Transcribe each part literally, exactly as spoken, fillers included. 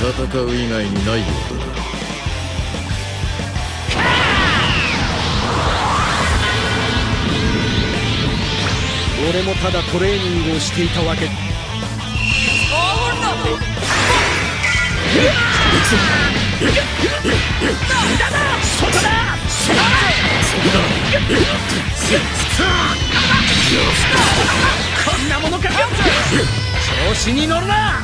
戦う以外にないようだ。 俺もただトレーニングをしていたわけ。行くぞ。そこだ。こんなものか。調子に乗るな。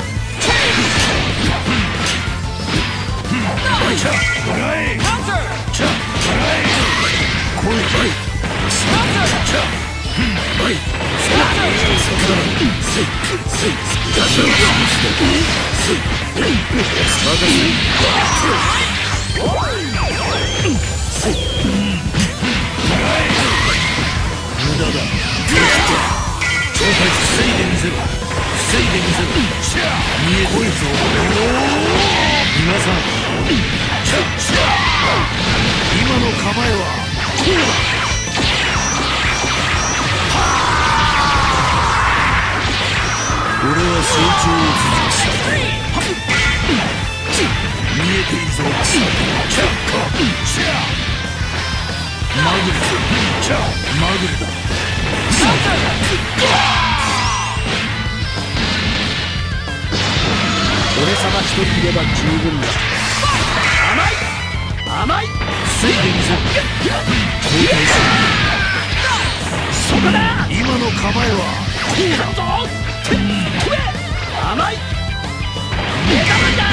無駄だ。超回防いでみせろ。防いでみせろ。見えてるぞ。皆さん、今の構えはこうだ。俺は成長を続けした。見えているぞ。マグルだ。マグルだ。俺様一人いれば十分だ。甘い甘い。防いでみせろ。交代する。そこだ。今の構えはこうだぞ。甘い。目玉だ。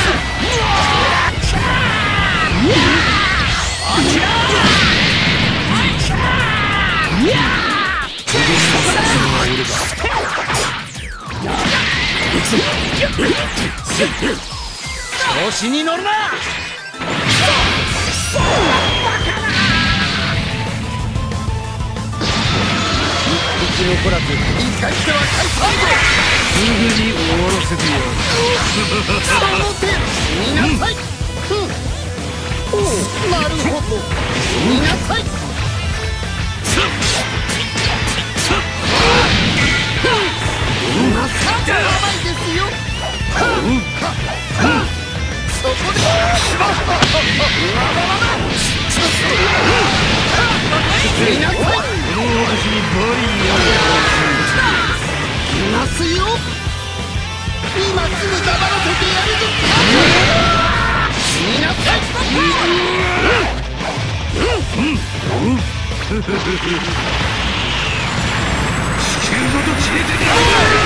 調子に乗るな。一匹残らず一回しては返さないで。すぐに終わらせてやる。その手見なさい。おお、なるほど。見なさい。なさってやばいですよ。そこで見なさい。この私にバリアをいますよ。今すぐ黙らせてやるぞ。見なさい。地球ごと消えてやる。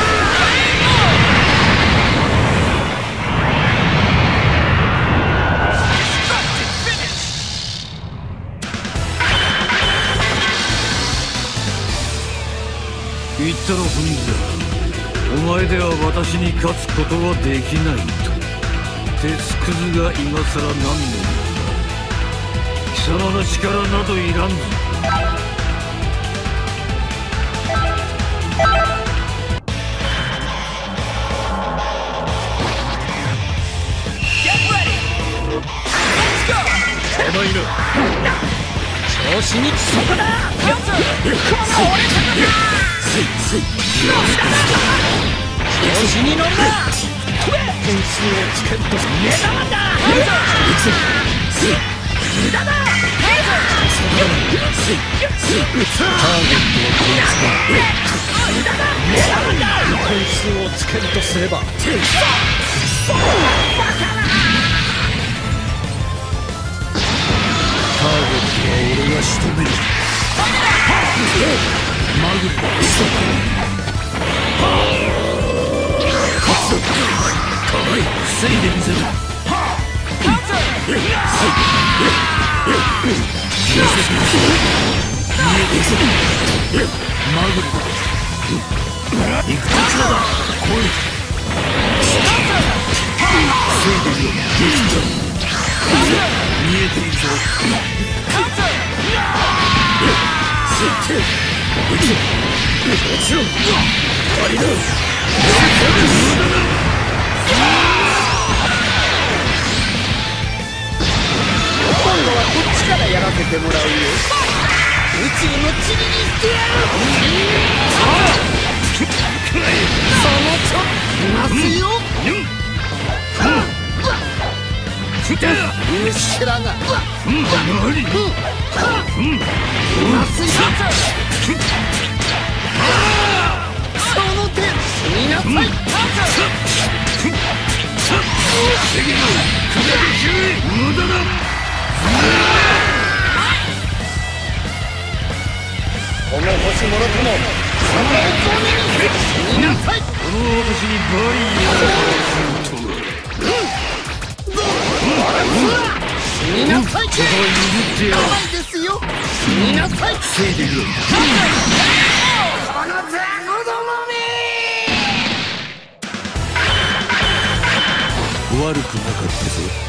言ったら不義だ。お前では私に勝つことはできないと。鉄くずが今さら何の貴様の力などいらんぞ。この犬調子にそこだ。この俺様だ。調子に乗るな。点数をつけると目玉だ。無駄だ。ターゲットを無駄だ。目玉だ。点数をつけるとすればターゲットは俺が仕留める。マグルだ。防いでみせる。見えてみせる。マグルだ。行く時だ。来い。防いでみろ。見えているぞ。今度はこっちからやらせてもらうよ。宇宙の塵にしてやる。そのちょっといますよ。 虫らがうん何うん麻酔その手死になさい無駄だこの星もろとも死になさいこの私にバリアー死になさいここを握ってやる甘いですよ死になさい防いでいるこのザコどもめ悪くなかったぞ